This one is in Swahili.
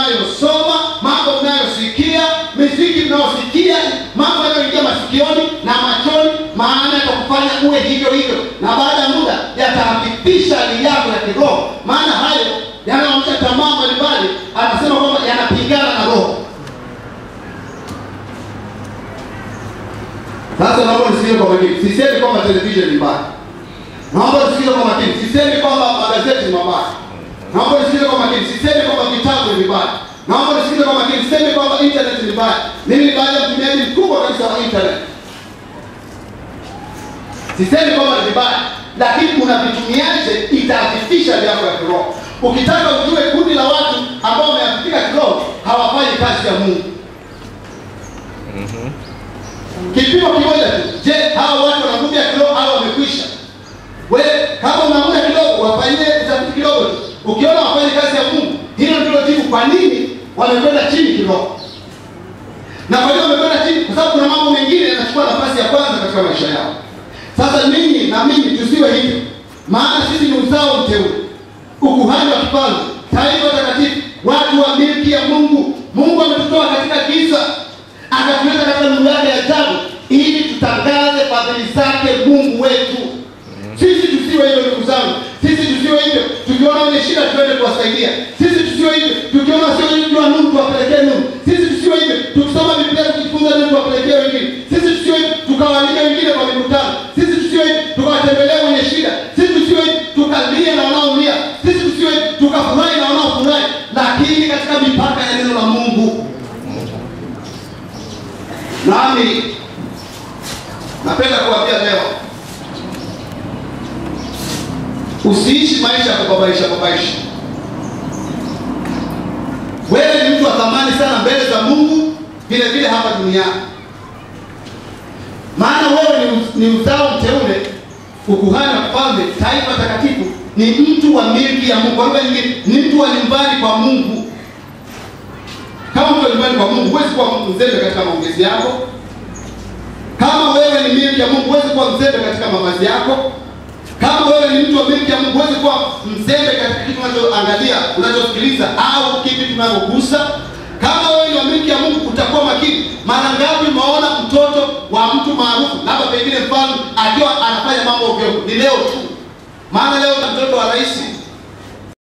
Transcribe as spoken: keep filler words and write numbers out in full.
mnayosoma, mambo mnayosikia, muziki mnayosikia, mambo yanayoingia masikioni na machoni, maana yatakufanya uwe hivyo hivyo, na baada ya muda yatahafipisha hali yako ya kiroho. Maana hayo yanaonyesha tamaa mbalimbali, anasema kwamba yanapingana na roho. Sasa naomba nisikie kwa makini. Sisemi kwamba television ni mbaya. Naomba nisikie kwa makini. Sisemi kwamba magazeti ni mabaya. Naomba nisikie kwa makini. Sisemi kwamba vitabu ni vibaya. Naomba nisikie kwa makini. Sisemi kwamba internet ni mbaya. Mimi ni baadhi ya mtumiaji mkubwa kabisa wa internet. Sisemi kwamba ni vibaya, lakini unavitumiaje itaafifisha hali yako ya kiroho. Ukitaka ujue kundi la watu ambao wameafifika kiroho hawafanyi kazi ya Mungu. Mhm. Kipimo kimoja tu. Je, hao watu wana nguvu ya kiroho au wamekwisha? Wewe kama una nguvu kidogo, wafanyie utafiti kidogo tu. Ukiona wafanye kazi ya Mungu, hilo ndilo jibu kwa nini wamekwenda chini kiroho. Na kwa nini wamekwenda chini? Kwa sababu kuna mambo mengine yanachukua nafasi ya kwanza katika maisha yao. Sasa ninyi na mimi tusiwe hivyo. Maana sisi ni uzao mteule, ukuhani wa kifalme, taifa takatifu, watu wa milki ya Mungu. Mungu ametutoa katika giza, akatuleta katika nuru yake ya ajabu ili tutangaze fadhili zake Mungu wetu. Sisi tusiwe hivyo ndugu zangu. Sisi tusiwe hivyo. Tukiona wenye shida tuende kuwasaidia. Sisi tusiwe hivyo. Tukiona sio hivyo wa nuru tuwapelekee nuru. Sisi tusiwe hivyo. Tukisoma Biblia tukifunza nuru tuwapelekee wengine. Sisi tusiwe hivyo. Tukawalika wengine kwa mikutano. Sisi tusiwe hivyo. Tukawatembelea wenye shida. Sisi tusiwe hivyo. Tukalia na wanaolia. Sisi tusiwe hivyo. Tukafurahi na wanaofurahi, lakini katika mipaka ya neno la Mungu. Nami napenda kuambia leo, usiishi maisha ya kubabaisha babaisha. Wewe ni mtu wa thamani sana mbele za Mungu, vile vile hapa duniani. Maana wewe ni, ni uzao mteule, ukuhani wa kifalme, taifa takatifu, ni mtu wa milki ya Mungu. Kwa lugha nyingine, ni mtu wa nyumbani kwa Mungu. Kama mtu wa nyumbani kwa Mungu, huwezi kuwa mzembe katika maongezi yako. Kama wewe ni milki ya Mungu, huwezi kuwa mzembe katika mavazi yako. Kama wewe ni mtu wa milki ya Mungu, huwezi kuwa mzembe katika kitu unachoangalia, unachosikiliza au kitu kinachogusa. Kama wewe ni wa milki ya Mungu, utakuwa makini. Mara ngapi umeona mtoto wa mtu maarufu, labda pengine mfano, akiwa anafanya mambo ovyo? Ni leo tu. Maana leo na mtoto wa rais